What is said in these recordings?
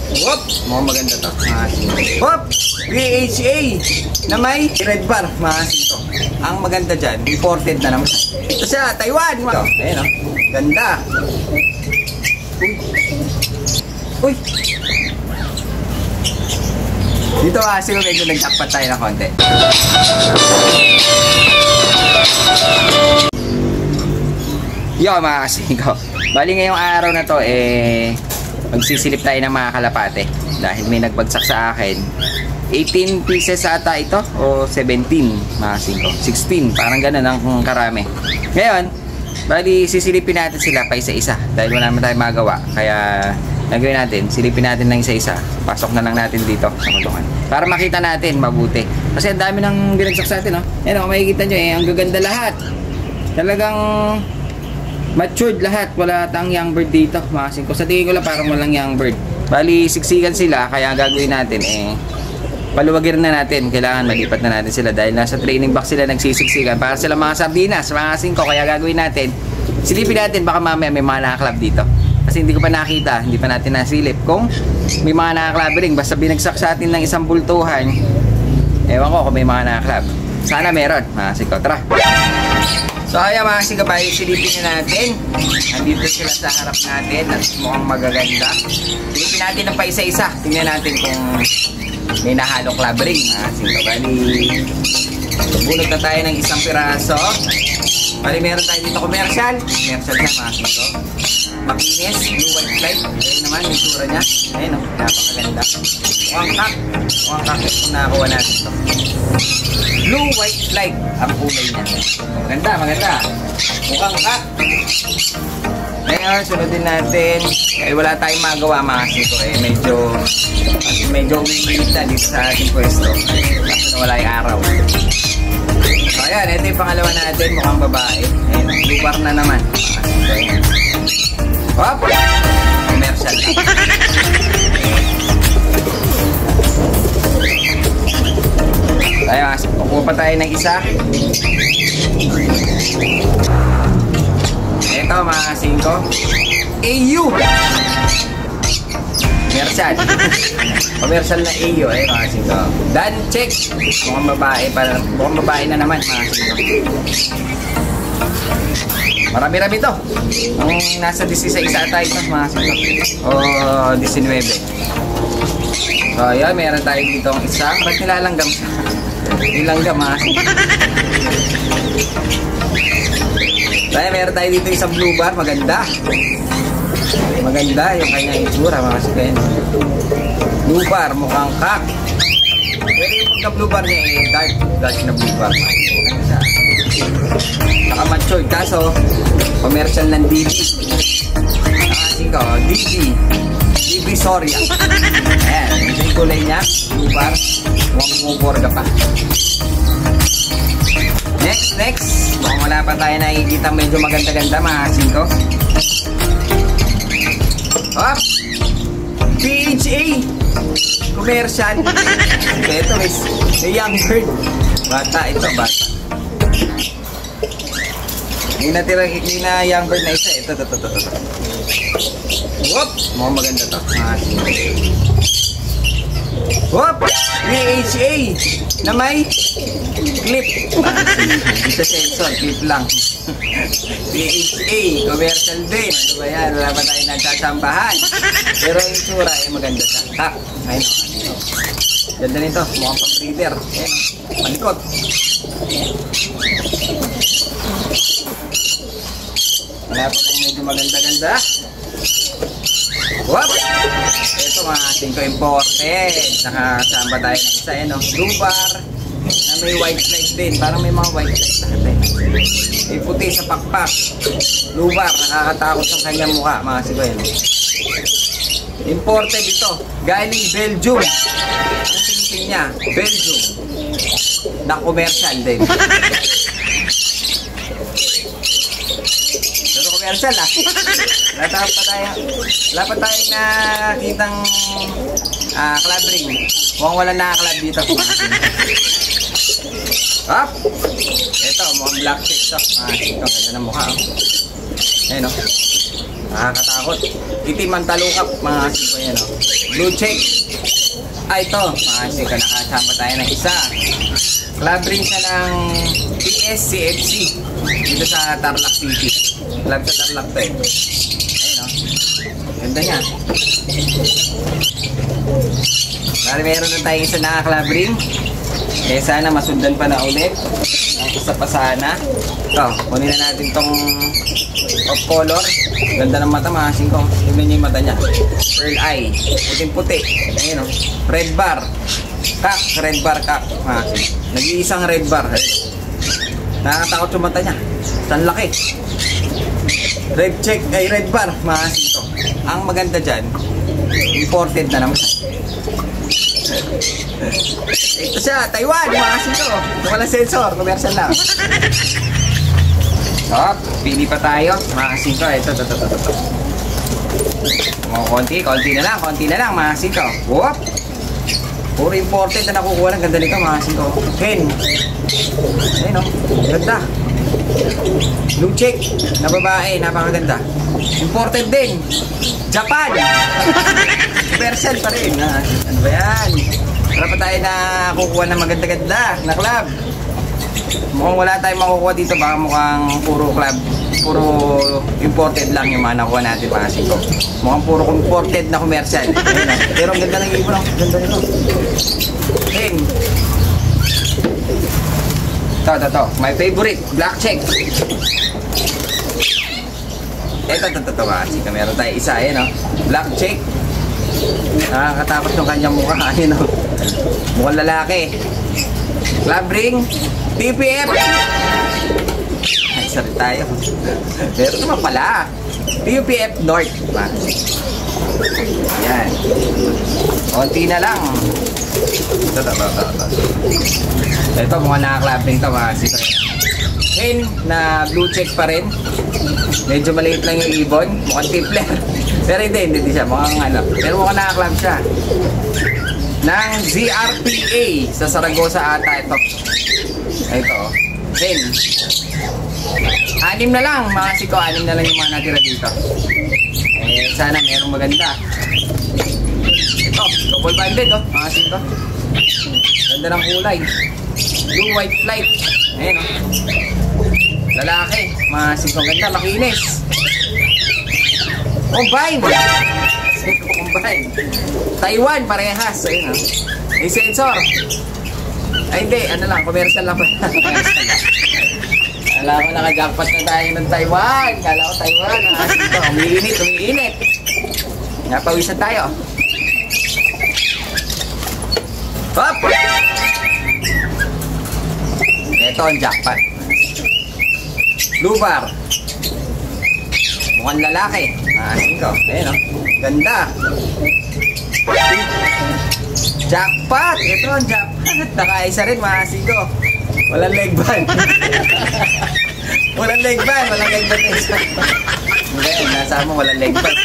Whoop! Mukhang maganda to. Whoop! VHA na may red bar. Maasin to. Ang maganda dyan, imported na naman. Ito siya, Taiwan. Ito, ayun o. Ganda. Uy! Dito kasi medyo nagtakpat tayo ng konti. Yo mga kasingko. Bali ngayong araw na to magsisilip tayo ng mga kalapate. Dahil may nagbagsak sa akin. 18 pieces ata ito o 17 mga kasingko. 16 parang ganun ang karami. Ngayon, bali sisilipin natin sila pa isa-isa. Dahil wala naman tayong magawa. Kaya nagawin natin, silipin natin ng isa-isa. Pasok na lang natin dito sa kulungan. Para makita natin mabuti. Kasi ang dami ng binagsak sa atin, no? Ayan, kung makikita nyo, ang gaganda lahat. Talagang matured lahat. Wala tang young bird dito, mga kasingko. Sa tingin ko lang parang walang young bird. Bali, siksikan sila. Kaya gagawin natin, paluwagin na natin. Kailangan malipat na natin sila. Dahil nasa training box sila nagsisiksikan. Para sila mga sardinas, mga kasingko. Kaya gagawin natin, silipin natin. Baka mamaya may mga nakaklab dito. Kasi hindi ko pa nakita, hindi pa natin nasilip kung may mga nakaklabering. Basta binagsak sa atin ng isang bultuhan, ewan ko kung may mga nakaklab. Sana meron, mga kasingko. Tara! So ayan mga kasingko, silipin na natin. Nandito sila sa harap natin at mukhang magaganda. Silipin natin ng pa isa-isa. Tingnan natin kung may nahalong clabbering, mga kasingko. Bali, bunot na tayo ng isang piraso. Bali, meron tayo dito commercial. Commercial siya, mga kasingko. Makinis, blue white flight. Ayun naman, yung sura niya. Ayun o, napakaganda. Mukhang kak. Mukhang kak kung nakakuha natin ito. Blue white flight ang kulay niya. Maganda, maganda. Mukhang kak. Ngayon, sunodin natin. Wala tayong magawa mga kasingko. Medyo umiinit na dito sa ating pwesto. Kasi wala yung araw. So ayan, ito yung pangalawa natin. Mukhang babae. Ayun, blue bar na naman. Ayan. Hop! Commercial lang. Tayo, kukuha pa tayo ng isa. Ito mga kasingko. AU! Commercial. Commercial na AU mga kasingko. Dan check. Mukhang babae na naman mga kasingko. Marami-rami to. Ang nasa 16 ata ito, mga kasingko. O 19. So, ayan, meron tayo dito ang isa. Ba't nilalanggam siya? Nilanggam, mga kasingko. Tayo, meron tayo dito isang blue bar. Maganda. Maganda yung kanyang itsura, mga kasingko. Blue bar, mukhang kak. Pero yung pagka-blue bar niya, dark na blue bar. Maganda siya. Naka-matured, kaso commercial ng DB. Nakasing ko, DB sorry. Ayan, ito yung kulay niya. Blue bar. Mukhang mumurga pa. Next. Mukhang wala pa tayo nakikita medyo maganda-ganda mga kasingko. Hop! PHA! Commercial. Ito may young bird. Bata ito, bata. Hindi na young bird na isa. Ito. Whoop! Mukhang maganda to. Whoop! VHA na may clip. Hindi sa sensor, clip lang. VHA, commercial din. Ano ba yan? Wala pa tayo nagsasambahan. Pero yung tsura ay maganda siya. Tak! Ayun. Ganda nito. Mukhang pang-breeder. Ayun. Palikot. Wala pa kung medyo maganda-ganda. Whoop! Ito mga kasingko imported. Nakasamba tayo ng isa. Blue bar na may white light din. Parang may mga white light natin. May puti sa pakpak. Blue bar. Nakakatakot ang kanyang mukha mga kasingko. Imported ito. Galing Belgium. Ang tingin niya. Belgium. Na commercial din. Commercial wala pa tayong nakitang clabbering. Mukhang wala nakaklab dito. Hop! Ito, mukhang black check to. Ito, ganda ng mukha. Ayun o. Nakakatakot. Itim ang talukap, mga asiko yan, oh. Blue check. Ito, mga asiko, nakasama tayo ng isa. Club ring siya ng PSCFC dito sa Tarlac City. Club sa Tarlac to eh. Ayun, oh. Ganda niya. Bali, meron na tayong isa na club ring. Sana masundan pa na ulit. Ang isa pa sana. Ito, kunin na natin tong off color. Ganda ng mata, mga asiko. Tignan niyo yung mata niya. Pearl eye. Puting-puti. Ayun, oh. Red bar. Kak, red bar kak. Nag-iisang red bar. Nakakatakot yung mata niya. San laki. Red check, ay red bar, mga asiko. Ang maganda dyan, imported na naman. Ito siya, Taiwan, mga asiko. Walang sensor, commercial lang. So, pili pa tayo, mga asiko. Ito. Konti na lang, mga asiko. Whoop! Puro imported na nakukuha ng ganda nito, mga asiko. Hen. Ayun, oh. Ganda. Blue check na babae, napakaganda. Imported din. Japan. Version pa rin. Ano ba yan? Para pa tayo na kukuha ng maganda-ganda na club. Mukhang wala tayong makukuha dito. Baka mukhang puro club, puro imported lang yung mga nakuha natin, mga asiko. Mukhang puro imported na commercial. Ayun, pero ang ganda ng ibon. Ganda nito. Hen. Ito. My favorite, black check. Ito, asiko. Meron tayo isa, ayun, oh. Black check. Nakakatakot yung kanyang mukha, ayun, oh. Mukhang lalaki. Club ring, PPF. Ay, sorry tayo. Meron naman pala. PPF North. Yan. Konti na lang. Ito, mukhang naka-club ring to, mga asiko. Hen na blue check pa rin. Medyo maliit lang yung ibon. Mukhang tipler. Pero hindi siya. Mukhang ano. Pero mukhang naka-club siya. Ng ZRPA sa Saragosa ata ito. Ito. Hen. 6 na lang, mga asiko. 6 na lang yung mga natira dito. Sana merong maganda. Ito. Double banded, oh. Mga asiko. Ganda ng kulay. Blue white flight. Ayan, oh. Lalaki. Mga asiko. Ganda. Makinis. Combine. Combine. Taiwan. Parehas. Ayan, oh. May sensor. Ay, hindi. Ano lang. Commercial lang. Commercial lang. Kala ko naka-jackpot na tayo ng Taiwan. Kala ko Taiwan. Ang asiko. Umiinit. Napawisan tayo. Hop! Ito ang jackpot. Blue bar. Mukhang lalaki. Asiko. Ayan, oh. Ganda. Jackpot. Ito ang jackpot. Nakaisa rin, mga asiko. Walang leg band. Walang leg band. Walang leg band. Ngayon, nasa mo walang leg band.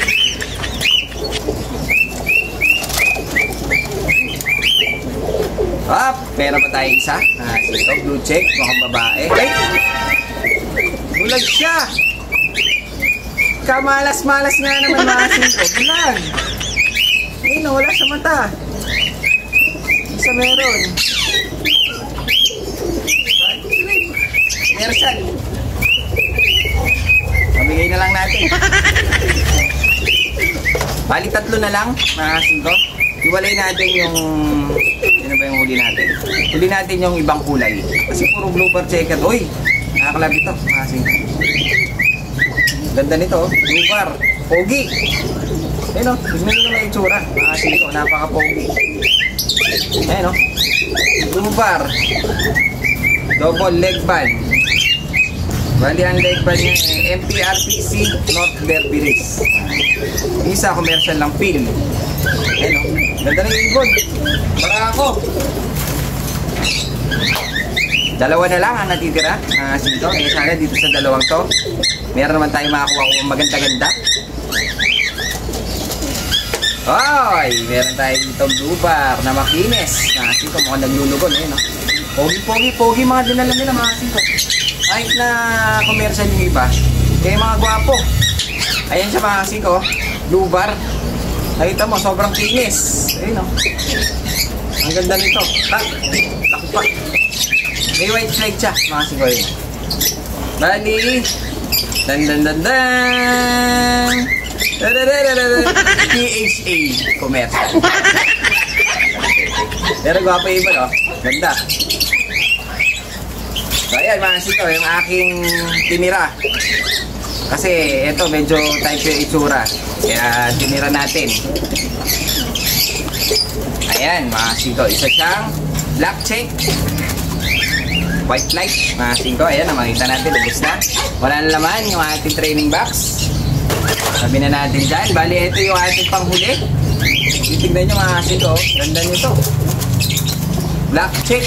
Hop! Meron pa tayo isa. Ito, blue check. Mukhang babae. Ay! Bulag siya! Kamalas-malas nga naman, mga asiko. Bulag! Ay, nawala sa mata. Isa meron. Commercial. Pamigay na lang natin. Bali 3 na lang, mga asiko. Iwalay natin yung... Ano ba yung huli natin? Huli natin yung ibang kulay. Kasi puro blooper checker. Uy! Nakakalab ito. Masing. Ganda nito. Blooper. Pogi. Ayun o. Tignan nyo naman yung tsura. Masing ito. Napaka-pogi. Ayun o. Blooper. Double leg band. Bali ang leg band niya MPRPC North Derby Race. Isa commercial lang film. Ayun o. Ganda ng ibon. Para ako. 2 na lang ang natitira. Sito. Sana dito sa 2 to. Meron naman tayo makakuha kung maganda-ganda. Oy! Meron tayo dito blue bar na makinis. Sito mukhang naglulugon. Ayun o. Pogi mga dinala nila, mga sito. Kahit na commercial yung iba. Kaya mga gwapo. Ayan siya mga kasing ko. Blue bar. Nakita mo, sobrang kinis. Ayun o. Ang ganda nito. Takot pa. May white flag siya mga kasing ko. Ayun. Bali. Dan. PHA commercial. Pero gwapo yung iba, no? Ganda. So, ayan mga kasing ko, yung aking tinira. Kasi ito medyo type yung itsura. Kaya tinira natin. Ayan mga kasing ko, isa siyang black check. White light mga kasing ko. Ayan, makita natin, lubos na. Wala na laman yung ating training box. Sabi na natin dyan. Bali, ito yung ating panghuli. Titignan nyo mga kasing ko. Ganda nyo to. Black check.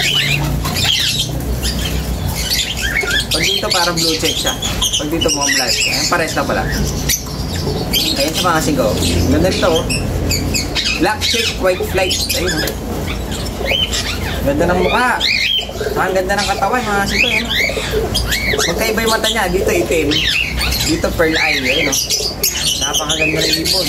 Pag dito parang blue check siya. Pag dito mo black. Ayan, pares na pala. Ayan sa mga kasing ko. Ganda nito. Black check, white flight. Ayun. Ganda ng mukha. Ang ganda ng katawan mga kasing ko. Ayan. Magkaiba yung mata niya. Dito itim. Dito pearl eye. Ayun. Napakaganda ng ibon.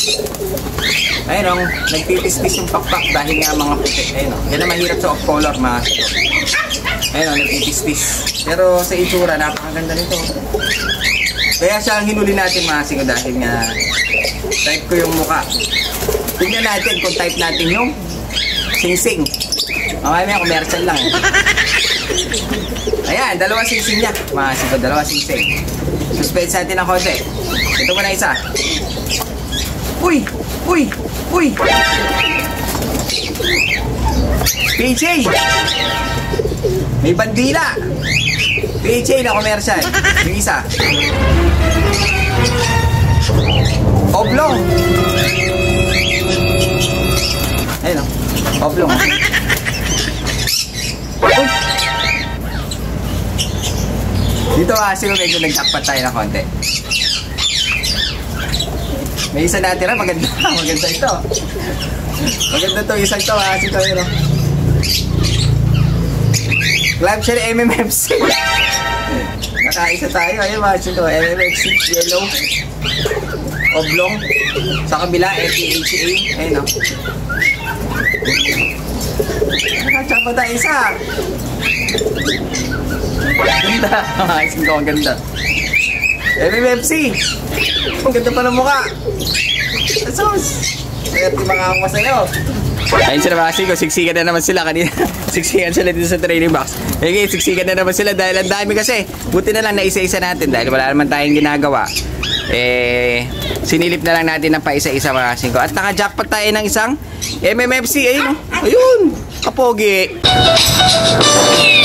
Ayun. Nagtitis-tis yung pakpak dahil nga mga puti. Ayun. Yan ang mahirap sa off-color mga kasing ko. Ayun. Nagtitis-tis. Pero sa itsura, napakaganda nito. Kaya siya ang hinuli natin mga kasing ko dahil nga type ko yung mukha. Tignan natin kung type natin yung sing-sing. Okay, may commercial lang. Ayan, dalawa sing-sing niya. Mga kasing ko, dalawa sing-sing. Suspense natin ang konti. Ito muna isa. Uy! PJ! May bandila! PJ na commercial. Yung isa. Oblong! Ayun o. Oblong. Dito kasi medyo nagtakpat tayo ng konti. May isa natira, maganda. Maganda ito. Maganda to, isang to kasi ito yun. Club share MMFC. Nakaisa tayo. Ayun mga ito. MMFC yellow. Oblong. Sa kabila, FPHA. Ayun o. Nakachapa tayo isa. Ganda. Makakasing ko, ang ganda. MMFC. Ang ganda pa ng mukha. Asos. Kaya timang ako sa'yo. Ayun sila mga kasing ko, siksikan na naman sila kanina. Siksikan sila dito sa training box. Okay, siksikan na naman sila dahil ang dami kasi. Buti na lang na isa-isa natin dahil wala naman tayong ginagawa. Sinilip na lang natin ng paisa-isa mga kasing ko. At naka-jackpot tayo ng isang MMFC. Ayun, ayun. Kapogi.